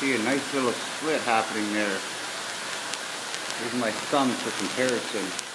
See a nice little split happening there. Here's my thumb for comparison.